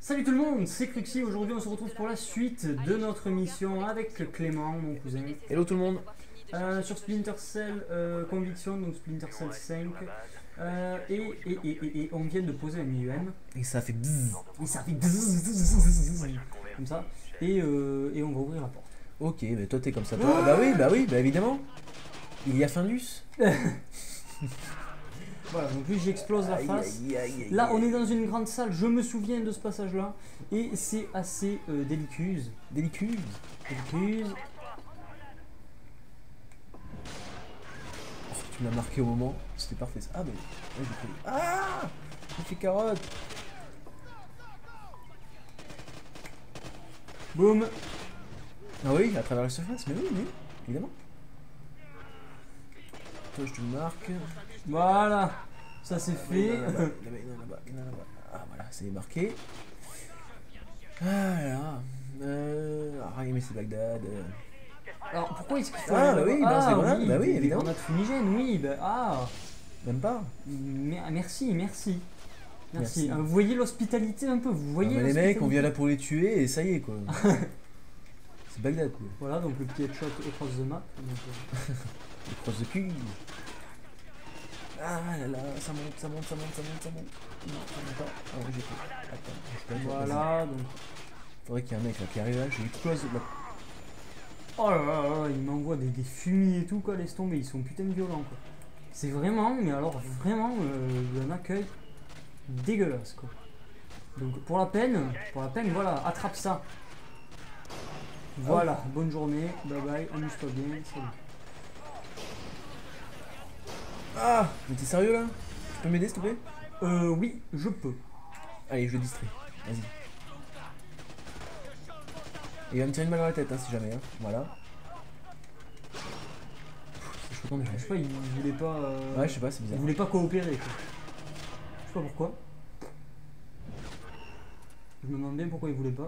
Salut tout le monde, c'est Cruxy. Aujourd'hui on se retrouve pour la suite de notre mission avec Clément, mon cousin. Hello tout le monde. Sur Splinter Cell Conviction, donc Splinter Cell 5. Et on vient de poser un IEM. Et ça fait bzzz. Et ça fait bzzz, comme ça. Et on va ouvrir la porte. Ok, mais toi t'es comme ça toi. Bah oui, bah évidemment. Il y a Findus. Voilà, donc lui j'explose la face. Là on est dans une grande salle, je me souviens de ce passage là. Et c'est assez délicuse. Délicuse. Délicuse. Oh, tu m'as marqué au moment. C'était parfait ça. Ah mais. Ouais, j'ai fait. Ah, il fait carotte. Boum. Ah oui, à travers la surface. Mais oui, évidemment. Toi je te marque. Voilà, ça c'est fait. Il y en a là-bas. Ah voilà, c'est marqué. Ah là. Ah mais c'est Bagdad. Alors pourquoi est-ce qu'il faut Ah aller bah oui, là-bas? c'est vrai, Oui, bah oui, des évidemment. grenades fumigènes, oui, bah Même pas. merci. Merci. Vous voyez l'hospitalité un peu, vous voyez Ah, mais les mecs, l'hospitalité. on vient là pour les tuer et ça y est quoi. C'est Bagdad quoi. Voilà, donc le petit headshot across the map. Donc, Le cross de cul. Ah là là, ça monte. Non, ça monte pas. Ah ouais, j'ai fait. Attends, je peux pas. voilà, donc. Faudrait qu'il y ait un mec là qui arrive là, je lui close la. Oh là là, il m'envoie des fumis et tout, quoi, laisse tomber, ils sont putain de violents, quoi. C'est vraiment, mais alors vraiment, un accueil dégueulasse, quoi. Donc pour la peine, voilà, attrape ça. Voilà, bonne journée, bye bye, amuse-toi bien, salut. Ah, mais t'es sérieux là? Tu peux m'aider s'il te plaît? Oui, je peux. Allez, je le distrais. Vas-y. Il va me tirer une balle dans la tête hein, si jamais. Hein. Voilà. C'est chaud tendu. Je sais pas, il voulait pas. Ouais, je sais pas, c'est Il bizarre. voulait pas coopérer, quoi. Je sais pas pourquoi. Je me demande bien pourquoi il voulait pas.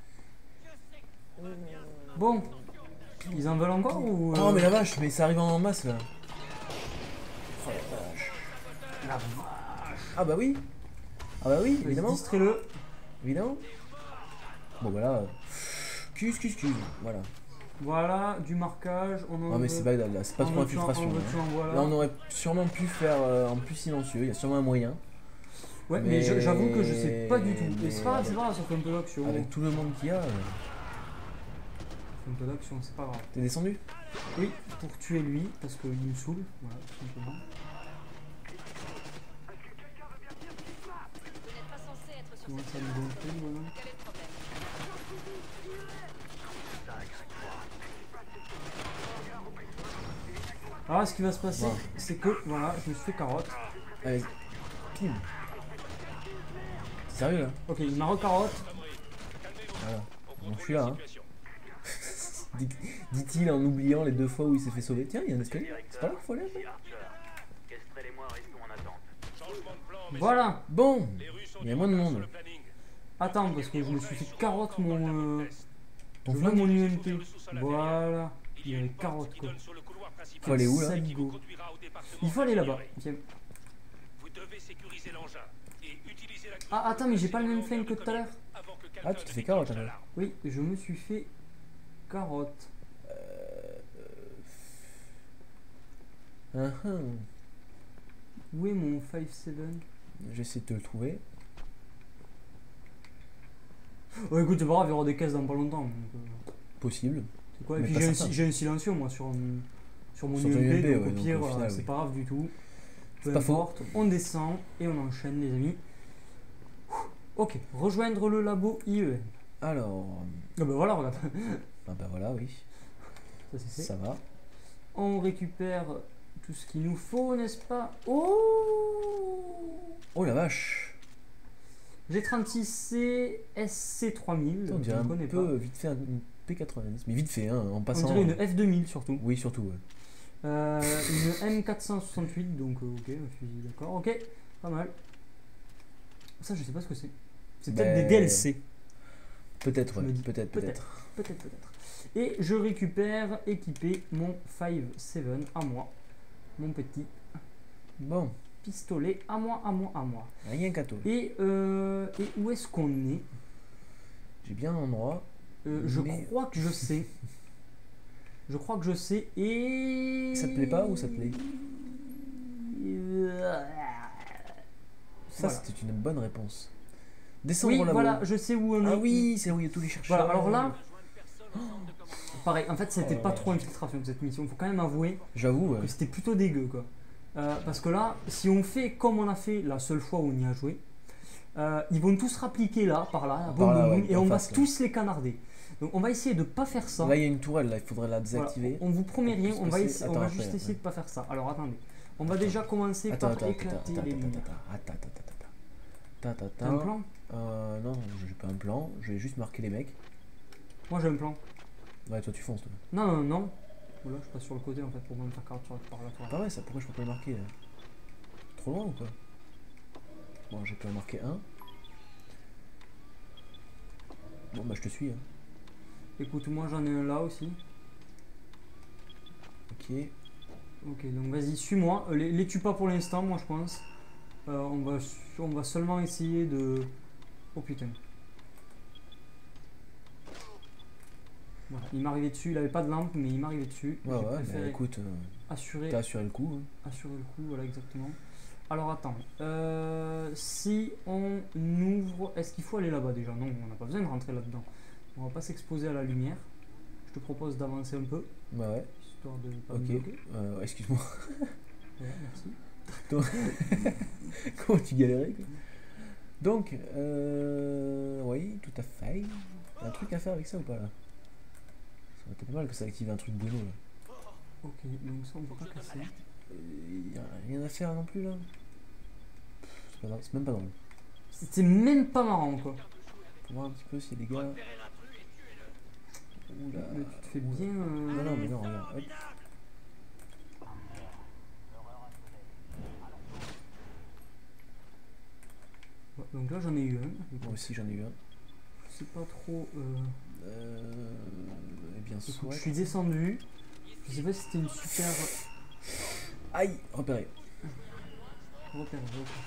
Bon, ils en veulent encore ou. Oh, mais la vache, mais ça arrive en masse là. Oh la vache. Ah bah oui. Ah bah oui, évidemment. Distrais-le. Évidemment. Bon bah là. Cuse. Voilà. Voilà, du marquage. On en Ah mais veut- c'est Bagdad là, c'est pas on trop veut tuer en- infiltration. on veut Hein. tuer en voilà. Là on aurait sûrement pu faire en plus silencieux, il y a sûrement un moyen. Ouais, mais j'avoue que je sais pas du tout. mais Mais c'est pas grave, ça fait un peu d'action. Avec tout le monde qu'il y a. Ça fait un peu d'action, c'est pas grave. T'es descendu? Oui, pour tuer lui, parce qu'il me saoule. Voilà, tout simplement. Comment ça me gonfle, voilà. Alors, ce qui va se passer, Ouais. c'est que, voilà, je me suis fait carotte. Allez, pim. T'es sérieux là? Ok, il m'a recarotte. Voilà. Donc je suis là. Hein. Dit-il en oubliant les 2 fois où il s'est fait sauver. Tiens, il y a un escalier. C'est pas là qu'il faut aller après. Voilà. Bon, il y a moins de monde. Attends, parce que je me suis fait carotte mon. Ton Je veux flingue? mon UMP. Voilà. Il y avait carotte quoi. Faut aller où là? Saligo. Il faut aller là-bas. Tiens. Ah, attends, mais j'ai pas le même flingue que tout à l'heure. Ah, tu t'es fait carotte alors. Oui, je me suis fait carotte. Où est mon 5-7? J'essaie de te le trouver. Oh, écoute, c'est pas grave, il y aura des caisses dans pas longtemps. Donc, Possible. c'est quoi? Et Mais puis pas certain. j'ai un silencieux moi sur mon Sur ton UMP, UMP, donc ouais, au donc pire, au final, c'est oui. pas grave du tout. Peu C'est pas faux. importe, on descend et on enchaîne les amis. Ok, rejoindre le labo IEM. Alors. Ah bah voilà, regarde. Ah bah voilà, oui. Ça c'est fait. Ça va. On récupère tout ce qu'il nous faut, n'est-ce pas? Oh, Oh la vache. G36C SC3000. On dirait je un ne connais peu pas. vite fait une P90. Mais vite fait, hein, en On passant. dirait une F2000 surtout. Oui, surtout, ouais. Une M468, donc ok, un fusil, d'accord, ok, pas mal. Ça, je sais pas ce que c'est. C'est peut-être des DLC. Peut-être, Je ouais. me dis Peut-être. Peut-être. Et je récupère équipé mon 5-7 à moi. Mon petit. Bon. pistolet. À moi, à moi, à moi. Rien qu'à toi. Et où est-ce qu'on est? J'ai bien un endroit. Je Mais- crois que je sais. Je crois que je sais et... Ça te plaît pas ou ça te plaît? Ça, Voilà. c'était une bonne réponse. Descendre Oui, là-bas. voilà, je sais où on est. Ah oui, c'est où il y a tous les chercheurs. Voilà, alors là, pareil, en fait, c'était pas trop infiltration cette mission. Faut quand même avouer J'avoue, ouais. que c'était plutôt dégueu, quoi. Parce que là, si on fait comme on a fait la seule fois où on y a joué, ils vont tous rappliquer là, par là, boum, Par là, boum, ouais, boum, et en on va face, là. tous les canarder. Donc on va essayer de pas faire ça. Là, il y a une tourelle, là, il faudrait la Voilà, désactiver. on vous promet rien, Pour on va, passer- essayer, on attends, va après, juste essayer ouais. de pas faire ça. Alors attendez, on va déjà commencer Attends, par attends, éclater attends, les lumières. attends. T'as un plan? Non, j'ai pas un plan. Je vais juste marquer les mecs. Moi j'ai un plan. Ouais, toi tu fonces, toi. Non, non, non. Voilà, je passe sur le côté en fait pour me faire carte par la toile. Pas vrai ça, pourquoi je peux pas le marquer là? Trop loin ou quoi? Bon, j'ai pu en marquer un. Bon, bah je te suis. Hein. Écoute, moi j'en ai un là aussi. Ok. Ok, donc vas-y, suis-moi. Les tue pas pour l'instant, moi je pense. On va seulement essayer de... Oh putain. Voilà, il m'arrivait dessus, il avait pas de lampe, mais il m'arrivait dessus. Ouais, J'ai ouais, préféré bah écoute, assurer, t'as assuré le coup. Hein. assurer le coup, voilà exactement. Alors attends, si on ouvre... Est-ce qu'il faut aller là-bas déjà? Non, on n'a pas besoin de rentrer là-dedans. On va pas s'exposer à la lumière. Je te propose d'avancer un peu, Bah ouais, histoire de pas ok. me bloquer. Excuse-moi. Voilà, merci. Comment tu galérais quoi? Donc, oui, tout à fait. Y'a un truc à faire avec ça ou pas là? Ça aurait été pas mal que ça active un truc de l'eau là. Ok, donc ça on peut pas casser. Y'a rien à faire non plus là. C'est même pas drôle. C'est même pas marrant quoi. Faut voir un petit peu si les gars. Oula. Mais tu te fais bien. Non, non, mais non, regarde. Hop. Ouais, donc là j'en ai eu un. Moi aussi j'en ai eu un. Je sais pas trop. Eh bien, Écoute, soit. je suis descendu. Je sais pas si c'était une super Aïe, repéré. repère.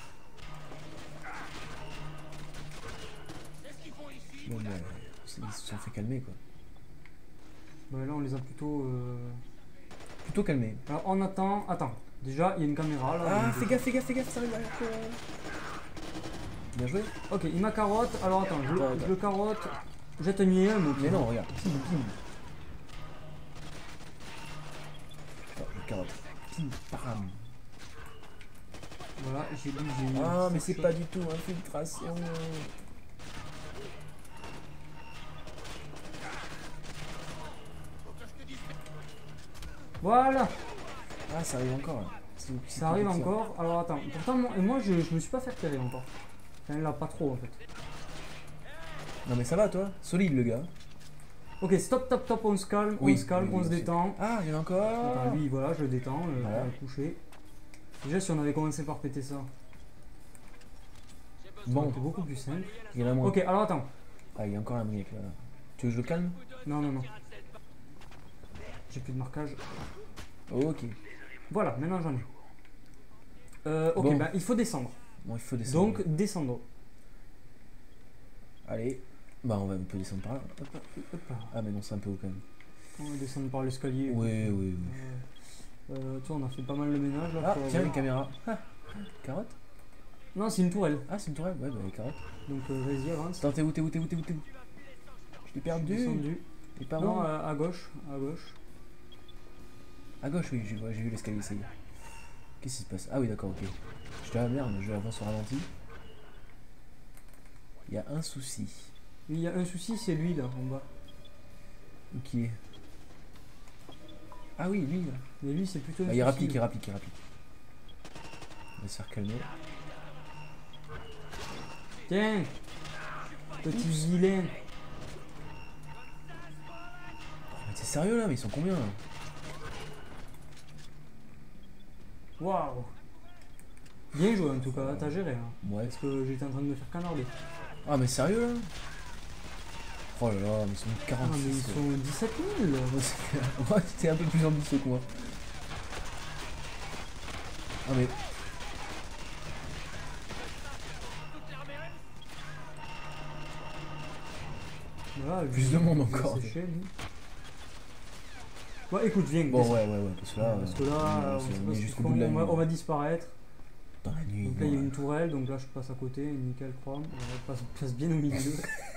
Bon, bah, ils se sont fait calmer quoi. Bah là on les a plutôt. Plutôt calmé. Alors on attend. Attends. Déjà il y a une caméra là. Ah, donc, fais gaffe, ça arrive derrière toi. Bien joué. Ok, il m'a carotte. Alors attends, Attends. je le carotte. Jette un IM. Mais non, regarde. Pim, pim. Oh, je carotte. Pim, pam. Voilà, j'ai dit que j'ai eu. Ah, mais c'est pas du tout infiltration. Voilà, Ah, ça arrive encore là. ça arrive encore. Alors attends, pourtant moi je me suis pas fait repérer encore. Enfin, là pas trop en fait. Non, mais ça va toi. Solide le gars. Ok, stop, top, top, on se calme, Oui, on se calme, oui, on se aussi. détend. Ah, il y en a encore. Attends, lui voilà, je le détends, Voilà. le coucher. Déjà si on avait commencé par péter ça, Bon, c'était beaucoup plus simple. il y en a moins. Ok, alors attends. Ah, il y a encore un brick là. Tu veux que je le calme? Non, non, non. J'ai plus de marquage. Ok. Voilà, maintenant j'en ai. Ok, Bon. bah il faut descendre. Bon, il faut descendre. Donc descendons. Allez. Bah, on va un peu descendre par là. Hop. Hop là. Ah, mais non, c'est un peu haut quand même. On va descendre par l'escalier. Oui, oui, oui. Tu vois, on a fait pas mal de ménage là. Ah, faut tiens, avoir- une caméra. Ah, carotte? Non, c'est une tourelle. Ah, c'est une tourelle? Ouais, bah, les carottes. Donc vas-y, avance. Attends, t'es où? Je t'ai perdu. Descendu. T'es pas Non, bon? à gauche, à gauche. À gauche, oui, j'ai vu l'escalier, ça y est. Qu'est-ce qui se passe? Ah oui, d'accord, ok. Je te la merde, je avance au ralenti. Il y a un souci. Il y a un souci, c'est lui là, en bas. Qui est? Ah oui, lui, là. Mais lui, c'est plutôt un Ah, il souci. rapplique. On va se faire calmer. Tiens, petit vilain. Mais t'es sérieux là? Mais ils sont combien là? Waouh. Bien joué en tout cas, t'as géré. Hein. Ouais. Parce que j'étais en train de me faire canarder. Ah, mais sérieux là? Oh là là, mais ils sont Ah, 46. mais ils quoi. sont 17 000. Ouais, t'es un peu plus ambitieux que moi. Ah, mais. voilà. lui, Plus de monde il va encore. sécher, lui. Ouais, écoute, viens. Bon, descends. ouais, parce que là, Parce que là, on sait on pas est ce jusqu'au qu'ils bout de la font, nuit. on va disparaître. Dans la nuit. Donc là, il y a une tourelle, donc là, je passe à côté, nickel chrome. On passe bien au milieu.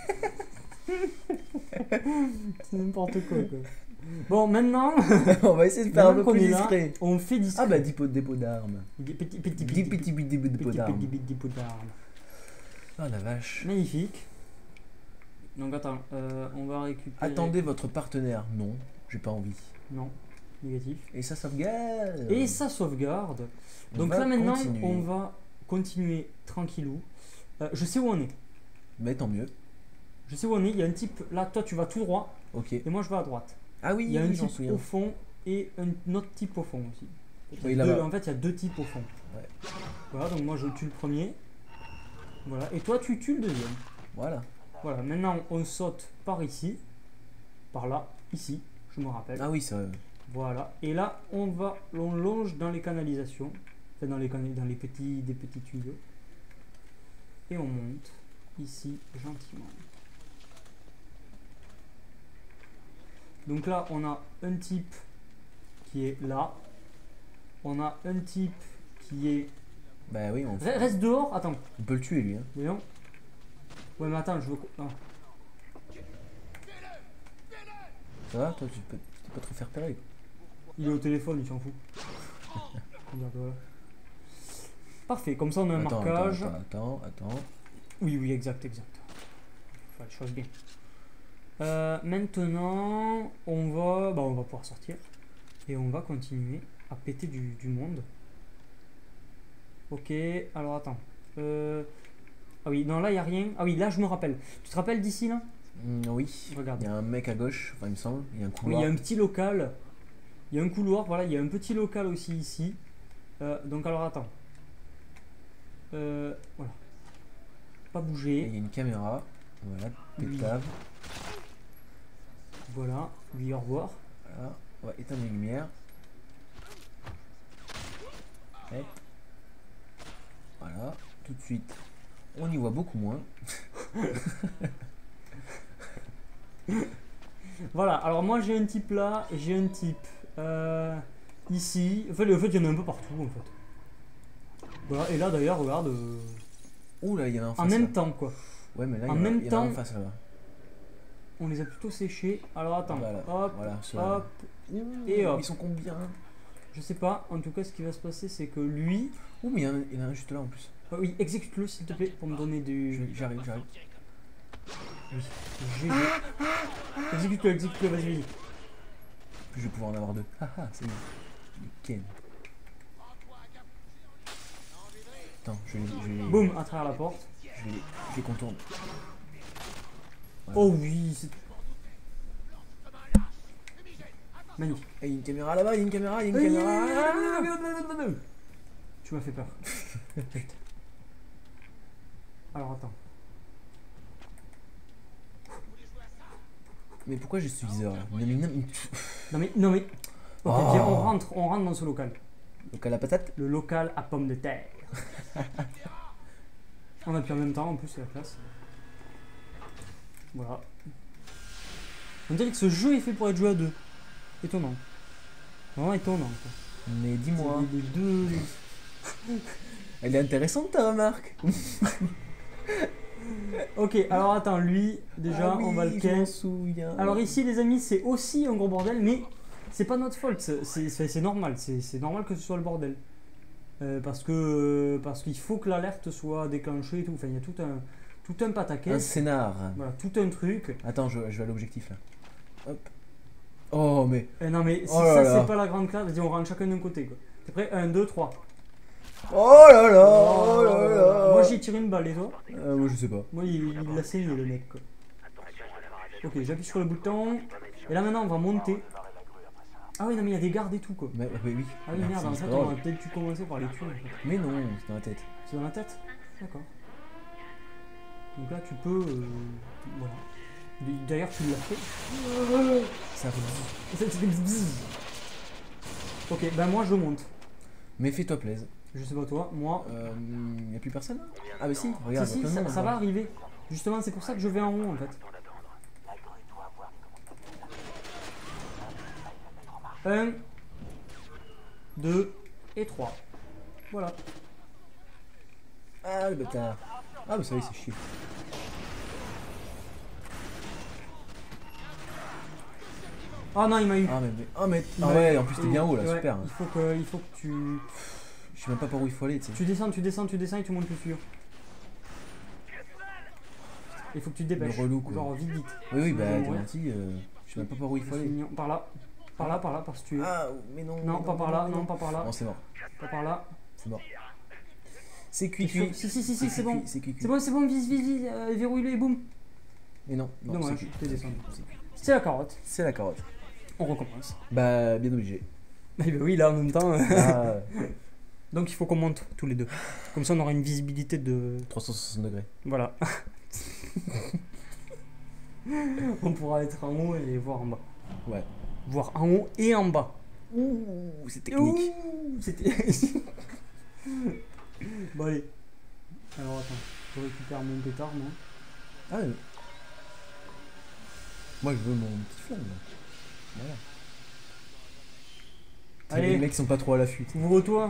C'est n'importe quoi. Bon, maintenant, On va essayer de faire un peu maintenant qu'on plus est là, discret. on fait discret. Ah bah dépôt d'armes. Des petits Dépôt d'armes. dépôts d'armes. Ah la vache. Magnifique. Donc attends, on va récupérer. Attendez votre partenaire. Non, j'ai pas envie. Non, négatif. Et ça sauvegarde. Et ça sauvegarde. On Donc va là maintenant, continuer. on va continuer tranquillou. Je sais où on est. Mais tant mieux. Je sais où on est. Il y a un type. Là, toi, tu vas tout droit. Ok. Et moi, je vais à droite. Ah oui, Il y a un j'en type souviens. au fond et un autre type au fond aussi. Oui, Deux- là-bas. en fait, il y a deux types au fond. Ouais. Voilà, donc moi je tue le premier. Voilà, et toi tu tues le deuxième. Voilà. Voilà, maintenant on saute par ici, par là, ici, je me rappelle. Ah oui, ça. Voilà, et là on longe dans les canalisations, enfin dans les des petits tuyaux, et on monte ici gentiment. Donc là on a un type qui est là, on a un type qui est... Bah oui, Reste dehors, attends, on peut le tuer lui. Hein. voyons. Ouais mais attends, je veux... Non. Ça va, toi tu peux pas te faire repérer. Il est au téléphone, il s'en fout. Regarde, voilà. Parfait, comme ça on a un marquage. Attends. Oui, exact. Faut faire les choses bien. Maintenant, on va pouvoir sortir. Et on va continuer à péter du monde. Ok, alors attends. Ah oui, non là il n'y a rien. Ah oui, là je me rappelle. Tu te rappelles d'ici là? Oui. Regarde. Il y a un mec à gauche, enfin il me semble. Il y a un Oui, couloir. il y a un petit local. Il y a un couloir, voilà, il y a un petit local aussi ici. Donc alors attends. Voilà. Pas Et bouger. il y a une caméra. Voilà, Oui. pétave. Voilà, lui au revoir. Voilà. On va éteindre les lumières. Hop. Voilà, tout de suite. On y voit beaucoup moins. Voilà, alors moi j'ai un type là, et j'ai un type ici. En fait, il y en a un peu partout en fait. Voilà, et là d'ailleurs, regarde, Ouh là, il y en a en face. en même là. temps quoi. Ouais, mais là, en il y en a- même il y en a en temps- face là-bas. On les a plutôt séchés. Alors attends, Voilà, hop, voilà, ceux-là. hop, Ouh, et hop. Ils sont combien? Je sais pas, en tout cas ce qui va se passer c'est que lui. Ouh, mais il y en a un juste là en plus. Oui, exécute-le s'il te plaît pour me donner du. J'arrive. GG. Exécute-le, vas-y. Puis je vais pouvoir en avoir deux. Haha, c'est bon. Ken. Attends, je les. Boum, à travers la porte. Je les contourne. Voilà. Oh oui, c'est. Magnifique. Et il y a une caméra là-bas, il y a une caméra. Tu m'as fait peur. Putain. Alors attends. Mais pourquoi j'ai ce viseur là? Non mais. Ok, Oh. viens, on rentre dans ce local. Donc à la patate? Le local à pommes de terre. On appuie en même temps, en plus c'est la classe. Voilà. On dirait que ce jeu est fait pour être joué à deux. Étonnant. Vraiment étonnant quoi. Mais dis-moi. Les deux. Elle est intéressante ta remarque. Ok, alors attends, lui, déjà, Ah oui, on va le je ken. m'en souviens. Alors ici, les amis, c'est aussi un gros bordel, mais c'est pas notre faute, c'est normal, c'est normal que ce soit le bordel. Parce qu'il faut que l'alerte soit déclenchée et tout, enfin il y a tout un Un pataquès, scénar. voilà, tout un truc. Attends, je vais à l'objectif là. Hop. Oh mais. Non mais si Oh là ça là. c'est pas la grande classe, vas-y on rentre chacun d'un côté quoi. T'es prêt? 1, 2, 3. Oh là là. Oh là là. Moi j'ai tiré une balle et toi? Moi je sais pas. Moi il l'a saigné le mec quoi. Ok, j'appuie sur le bouton, et là maintenant on va monter. Ah oui non mais il y a des gardes et tout quoi. Mais oui. Ah oui merde, en fait on aurait peut-être dû commencer par les tuer en fait. Mais non, c'est dans la tête. C'est dans la tête? D'accord. Donc là tu peux... voilà. D'ailleurs tu l'as fait. Ça fait. Ça fait bzzz. Ok, ben moi je monte. Mais fais-toi plaisir. Je sais pas toi, moi... Y a plus personne là? Ah bah si, regarde, si, y a plein de monde, ça va encore. arriver. Justement c'est pour ça que je vais en haut en fait. 1, 2 et 3. Voilà. Ah, le bâtard. Ah, bah ça y est, c'est chier. Ah non, il m'a eu. Ah ouais, en plus t'es bien haut là, Ouais, super. Il faut que tu. Je sais même pas par où il faut aller, tu sais. Tu descends et tu montes le tuyau. Il faut que tu te dépêches. Le relou, quoi. Genre vite. Oui, Sinon, bah ils vont t'es mourir. gentil, je sais même pas par où il faut C'est aller. mignon. Par là. Par ce tuyau. Ah, mais non. Non, mais pas par là, mais non, pas par là. Bon, c'est mort. Pas par là. C'est mort. C'est T'es sûr? cuit. Si, c'est bon. C'est cuit. C'est bon, vise, verrouille-le et boum. Mais non, Dommage, c'est cuit. t'es descendu. C'est cuit. C'est la carotte. C'est la carotte. On recommence. Bah, bien obligé. Eh ben oui, là en même temps. Ah, Donc il faut qu'on monte tous les deux. Comme ça on aura une visibilité de. 360 degrés. Voilà. On pourra être en haut et voir en bas. Ouais. Voir en haut et en bas. Ouh, c'est technique. Ouh, c'était. Bon allez. Alors attends, je récupère mon pétard moi. Ah, ouais. Moi je veux mon petit flingue là. Voilà. Allez. Les mecs sont pas trop à l'affût. Ouvre-toi.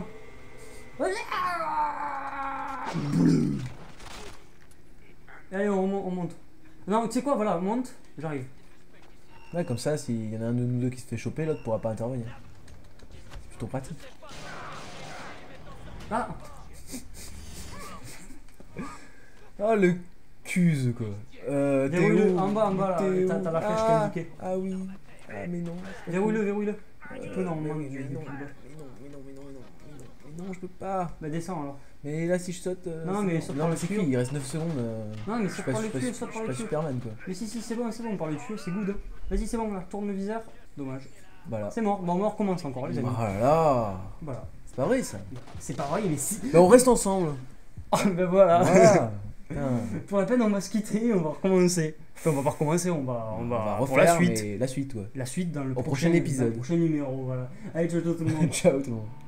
Allez, on monte. Non, tu sais quoi, voilà, monte, j'arrive. Ouais, comme ça, s'il y en a un de nous deux qui se fait choper, l'autre pourra pas intervenir. C'est plutôt pratique. Ah, Ah, le cuse quoi. verrouille-le, en bas, là, Théo. t'as la flèche qui est indiquée. Ah oui. Ah, mais non. Verrouille-le. Tu peux normalement. Mais non, je peux pas. Bah descends alors. Mais là, si je saute. Non, c'est mais bon. saute Non, par mais le c'est tuyau. cuit, il reste 9 secondes. Non, mais Je suis saute pas, par je le suis pas, tuyau, je saute suis par pas le tuyau. Superman quoi. Mais si, c'est bon, par le tuyau, c'est good. Vas-y, c'est bon, là, tourne le viseur. Dommage. Voilà. C'est mort, bon, on recommence encore, les Oh amis. là là. Voilà. C'est pas vrai ça. C'est pareil, mais si. Mais on reste ensemble. Ah, ben voilà. Voilà. Putain. Pour la peine, on va se quitter, on va recommencer. Enfin, on va pas recommencer, on va On va pour refaire la suite. mais la suite, ouais. La suite dans le Au prochain épisode. dans le prochain numéro, voilà. Allez, ciao tout le monde. Ciao tout le monde.